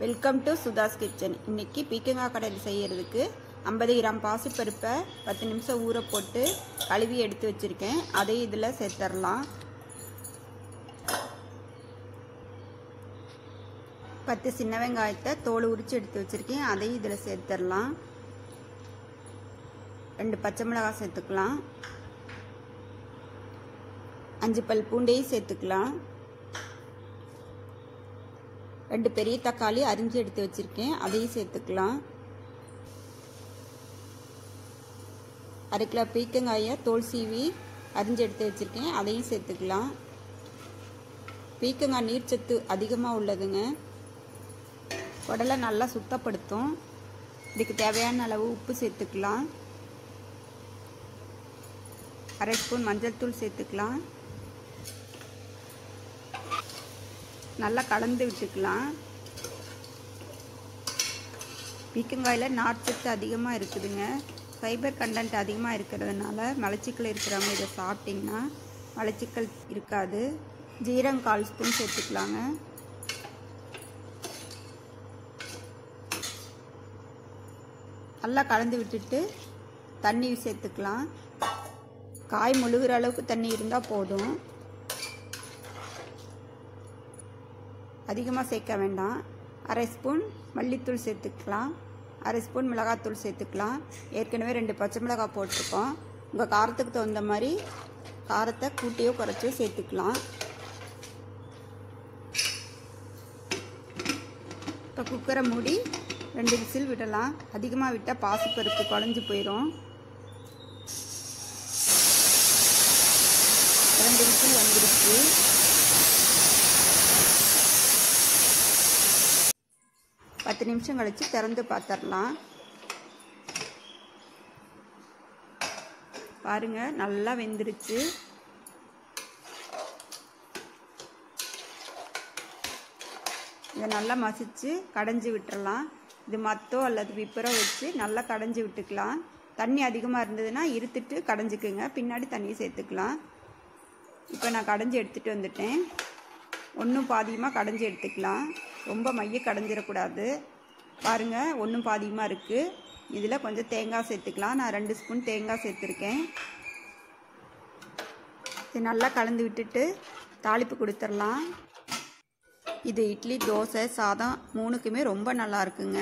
Welcome to Sudha's kitchen. இன்றைக்கி பீக்கங்காய் கடையில் செய்கிறதுக்கு 50 கிராம் பாசிப்பருப்பை 10 நிமிஷம் ஊற போட்டு கழுவி எடுத்து வச்சுருக்கேன். அதை இதில் சேர்த்துடலாம். 10 சின்ன வெங்காயத்தை தோல் உரித்து எடுத்து வச்சுருக்கேன். அதையும் இதில் சேர்த்துடலாம். 2 பச்சை மிளகாய் சேர்த்துக்கலாம். 5 பல் பூண்டையும் சேர்த்துக்கலாம். 2 பெரிய தக்காளி அரிஞ்சு எடுத்து வச்சிருக்கேன். அதையும் சேர்த்துக்கலாம். 1/2 கிலோ பீக்கங்காயை தோல் சீவி அரிஞ்சு எடுத்து வச்சிருக்கேன். அதையும் சேர்த்துக்கலாம். பீக்கங்காய் நீர்ச்சத்து அதிகமாக உள்ளதுங்க. குடலை நல்லா சுத்தப்படுத்தும். இதுக்கு தேவையான அளவு உப்பு சேர்த்துக்கலாம். 1/2 ஸ்பூன் மஞ்சள் தூள் சேர்த்துக்கலாம். நல்லா கலந்து விட்டுக்கலாம். பீக்கங்காயில் நார்ச்சத்து அதிகமாக இருக்குதுங்க. ஃபைபர் கண்டென்ட் அதிகமாக இருக்கிறதுனால மலச்சிக்கல் இருக்கிறவங்க இதை சாப்பிட்டிங்கன்னா மலச்சிக்கல் இருக்காது. ஜீரகம் 1/4 ஸ்பூன் சேர்த்துக்கலாங்க. நல்லா கலந்து விட்டுட்டு தண்ணி சேர்த்துக்கலாம். காய் முழுகிற அளவுக்கு தண்ணி இருந்தால் போதும். அதிகமாக சேர்க்க வேண்டாம். 1/2 ஸ்பூன் மல்லித்தூள் சேர்த்துக்கலாம். 1/2 ஸ்பூன் மிளகாத்தூள் சேர்த்துக்கலாம். ஏற்கனவே 2 பச்சை மிளகாய் போட்டிருக்கோம். உங்கள் காரத்துக்கு தகுந்த மாதிரி காரத்தை கூட்டியோ குறைச்சியோ சேர்த்துக்கலாம். இப்போ குக்கரை மூடி 2 விசில் விடலாம். அதிகமாக விட்டால் பாசிப்பருப்பு குழஞ்சி போயிடும். 2 விசில் வந்துருச்சு. பத்து நிமிஷம் கழிச்சு திறந்து பார்த்துடலாம். பாருங்க, நல்லா வெந்துருச்சு. இதை நல்லா மசிச்சு கடைஞ்சி விட்டுறலாம். இது மத்தோ அல்லது விப்பரோ வச்சு நல்லா கடைஞ்சி விட்டுக்கலாம். தண்ணி அதிகமாக இருந்ததுன்னா இருத்துட்டு கடைஞ்சிக்குங்க. பின்னாடி தண்ணியை சேர்த்துக்கலாம். இப்போ நான் கடைஞ்சி எடுத்துகிட்டு வந்துட்டேன். ஒன்றும் பாதியமாக கடைஞ்சி எடுத்துக்கலாம். ரொம்ப மைய கடைஞ்சிடக்கூடாது. பாருங்கள், ஒன்றும் பாதியமாக இருக்குது. இதில் கொஞ்சம் தேங்காய் சேர்த்துக்கலாம். நான் 2 ஸ்பூன் தேங்காய் சேர்த்துருக்கேன். இது நல்லா கலந்து விட்டுட்டு தாளிப்பு கொடுத்துடலாம். இது இட்லி, தோசை, சாதம் 3க்குமே ரொம்ப நல்லா இருக்குங்க.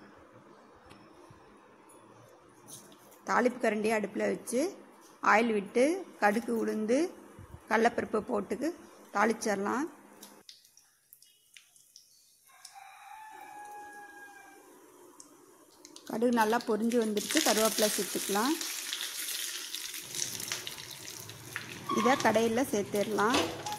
தாளிப்பு கரண்டியை அடுப்பில் வச்சு ஆயில் விட்டு கடுகு, உளுந்து, கடலைப்பருப்பு போட்டுக்கு தாளிச்சிடலாம். கடுகு நல்லா பொரிஞ்சு வந்துடுச்சு. கருவேப்பிலை சேர்த்துக்கலாம். இதை கடையில் சேர்த்துடலாம்.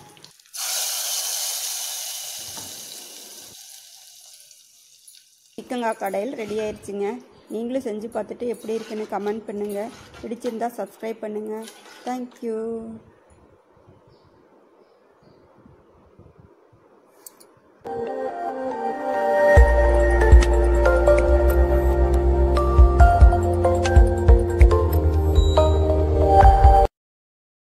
பீக்கங்காய் கடையில் ரெடி ஆயிடுச்சுங்க. நீங்களும் செஞ்சு பார்த்துட்டு எப்படி இருக்குன்னு கமெண்ட் பண்ணுங்கள். பிடிச்சிருந்தா சப்ஸ்கிரைப் பண்ணுங்கள். தேங்க்யூ.